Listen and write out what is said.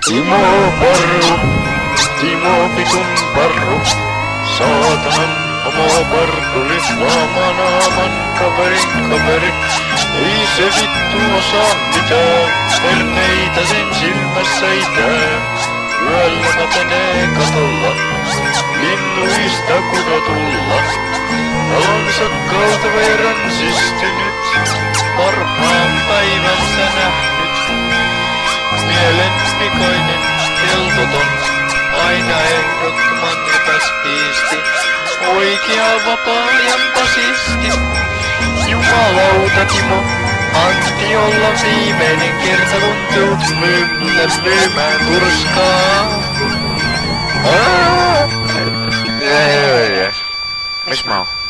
Timo Parru, Timo vitun parru, saatanan oma parruli, laamanaaman kaveri. Ei se vittu osaa mitään, perneitä sen silmässä ei tää. Yöllä kapenee katolla, linnuista kudotulla. Talonsa kalta verran sistynyt, parhaan päivänsä nähnyt. Mielen pikoinen, keltoton, aina ehdottoman epäspiisti. Oikea vapaa-ajan pasisti. Jumalauta Timo, anti olla viimeinen kerta kun tuut myymään turskaa. Missä mä oon?